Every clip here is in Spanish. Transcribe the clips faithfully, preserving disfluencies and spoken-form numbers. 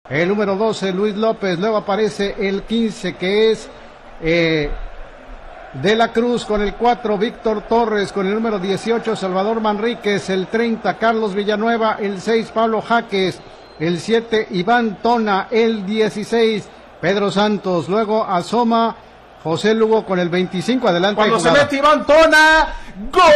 el número doce, Luis López. Luego aparece el quince, que es eh, De la Cruz, con el cuatro, Víctor Torres, con el número dieciocho, Salvador Manríquez, el treinta, Carlos Villanueva, el seis, Pablo Jaques, el siete, Iván Tona, el dieciséis, Pedro Santos. Luego asoma José Lugo con el veinticinco, adelante. Cuando se mete Iván Tona, ¡gol!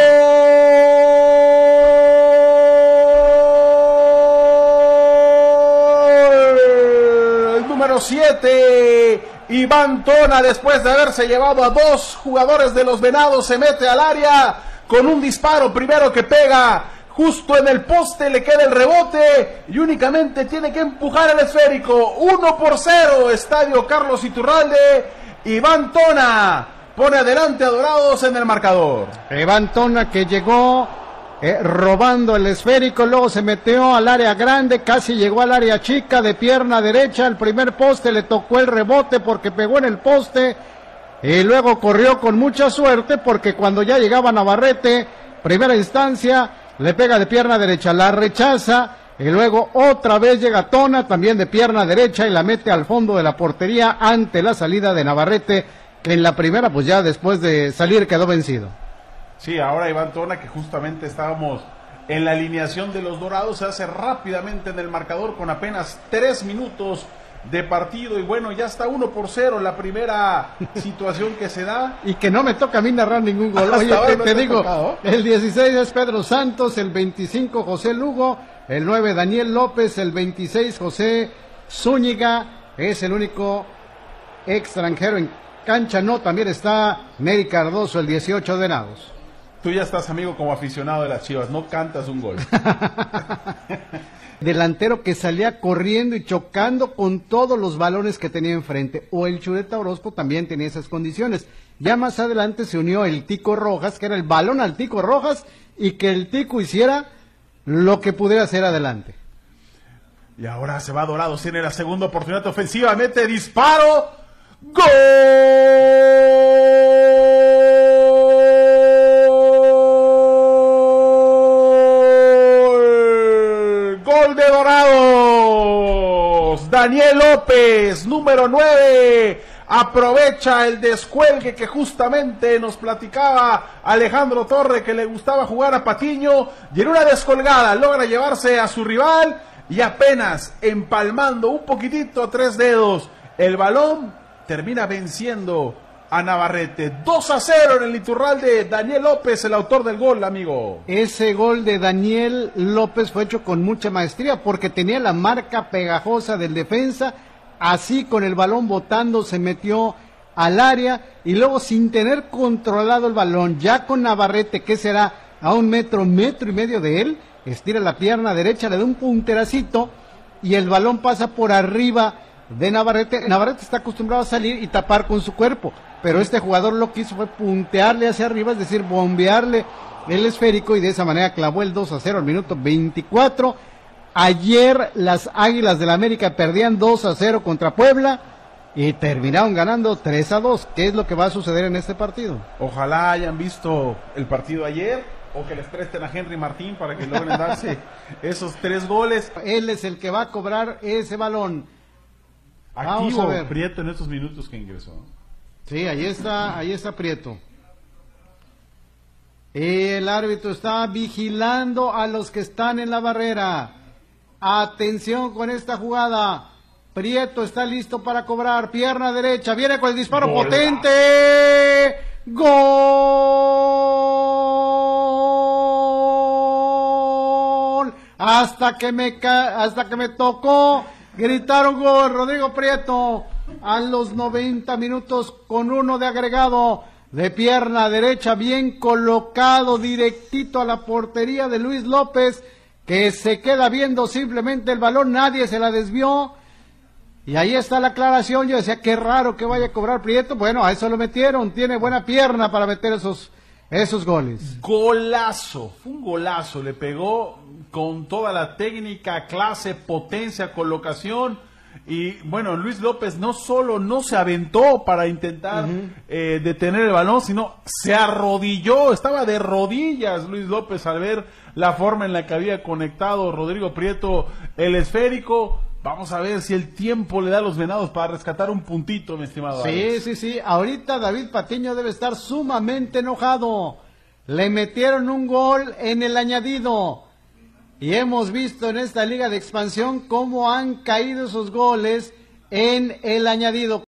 El número siete, Iván Tona, después de haberse llevado a dos jugadores de los Venados, se mete al área con un disparo, primero que pega justo en el poste, le queda el rebote y únicamente tiene que empujar el esférico. uno por cero, Estadio Carlos Iturralde. Iván Tona pone adelante a Dorados en el marcador. Iván Tona, que llegó eh, robando el esférico, luego se metió al área grande, casi llegó al área chica, de pierna derecha, el primer poste, le tocó el rebote porque pegó en el poste, y luego corrió con mucha suerte porque cuando ya llegaba Navarrete, primera instancia, le pega de pierna derecha, la rechaza, y luego otra vez llega Tona, también de pierna derecha, y la mete al fondo de la portería ante la salida de Navarrete, que en la primera, pues ya después de salir quedó vencido. Sí, ahora Iván Tona, que justamente estábamos en la alineación de los Dorados, se hace rápidamente en el marcador con apenas tres minutos de partido, y bueno, ya está uno por cero la primera situación que se da. Y que no me toca a mí narrar ningún gol. Oye, te, te digo, tocado. El dieciséis es Pedro Santos, el veinticinco José Lugo, el nueve Daniel López, el veintiséis José Zúñiga, es el único extranjero en cancha. No, también está Neri Cardoso, el dieciocho de Venados. Tú ya estás, amigo, como aficionado de las Chivas, no cantas un gol. Delantero que salía corriendo y chocando con todos los balones que tenía enfrente, o el Chuleta Orozco también tenía esas condiciones. Ya más adelante se unió el Tico Rojas, que era el balón al Tico Rojas, y que el Tico hiciera lo que pudiera hacer adelante. Y ahora se va Dorados, tiene la segunda oportunidad ofensivamente, disparo, ¡gol! De Dorados, Daniel López, número nueve, aprovecha el descuelgue que justamente nos platicaba Alejandro Torre, que le gustaba jugar a Patiño, y en una descolgada logra llevarse a su rival, y apenas empalmando un poquitito a tres dedos el balón, termina venciendo a Navarrete. dos a cero en el Iturralde. Daniel López, el autor del gol, amigo. Ese gol de Daniel López fue hecho con mucha maestría porque tenía la marca pegajosa del defensa, así con el balón botando se metió al área, y luego sin tener controlado el balón, ya con Navarrete, que será a un metro, metro y medio de él, estira la pierna derecha, le da un punteracito y el balón pasa por arriba de Navarrete. Navarrete está acostumbrado a salir y tapar con su cuerpo, pero este jugador lo que hizo fue puntearle hacia arriba, es decir, bombearle el esférico, y de esa manera clavó el dos a cero al minuto veinticuatro. Ayer las Águilas del América perdían dos a cero contra Puebla y terminaron ganando tres a dos. ¿Qué es lo que va a suceder en este partido? Ojalá hayan visto el partido ayer, o que les presten a Henry Martín para que logren darse esos tres goles. Él es el que va a cobrar ese balón. Activo Vamos a ver. Prieto en estos minutos que ingresó. Sí, ahí está, ahí está Prieto. El árbitro está vigilando a los que están en la barrera. Atención con esta jugada. Prieto está listo para cobrar. Pierna derecha, viene con el disparo Bola. potente. ¡Gol! Hasta que me ca... hasta que me tocó. Gritaron gol, Rodrigo Prieto, a los noventa minutos con uno de agregado, de pierna derecha, bien colocado, directito a la portería de Luis López, que se queda viendo simplemente el balón, nadie se la desvió, y ahí está la aclaración. Yo decía, qué raro que vaya a cobrar Prieto. Bueno, a eso lo metieron, tiene buena pierna para meter esos, esos goles. Golazo, fue un golazo, le pegó con toda la técnica, clase, potencia, colocación, y bueno, Luis López no solo no se aventó para intentar uh-huh. eh, detener el balón, sino se arrodilló, estaba de rodillas Luis López al ver la forma en la que había conectado Rodrigo Prieto el esférico. Vamos a ver si el tiempo le da a los Venados para rescatar un puntito, mi estimado Sí, Alex. sí, sí. Ahorita David Patiño debe estar sumamente enojado. Le metieron un gol en el añadido. Y hemos visto en esta liga de expansión cómo han caído esos goles en el añadido.